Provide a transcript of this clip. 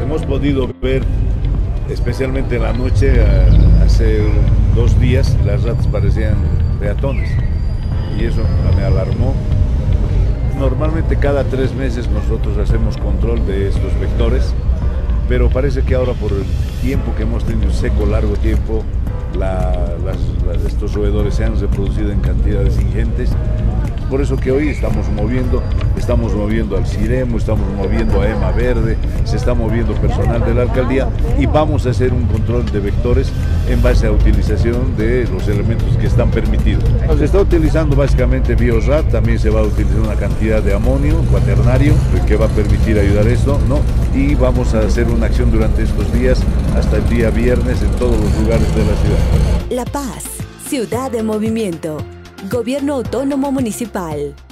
hemos podido ver, especialmente en la noche, hace 2 días, las ratas parecían peatones y eso me alarmó. Normalmente cada 3 meses nosotros hacemos control de estos vectores, pero parece que ahora por el tiempo que hemos tenido seco, largo tiempo, estos roedores se han reproducido en cantidades ingentes. Por eso que hoy estamos moviendo al Ciremo, estamos moviendo a EMA Verde, se está moviendo personal de la alcaldía y vamos a hacer un control de vectores en base a utilización de los elementos que están permitidos. Se está utilizando básicamente Biorat, también se va a utilizar una cantidad de amonio cuaternario que va a permitir ayudar esto, ¿no? Y vamos a hacer una acción durante estos días hasta el día viernes en todos los lugares de la ciudad. La Paz, ciudad de movimiento. Gobierno Autónomo Municipal.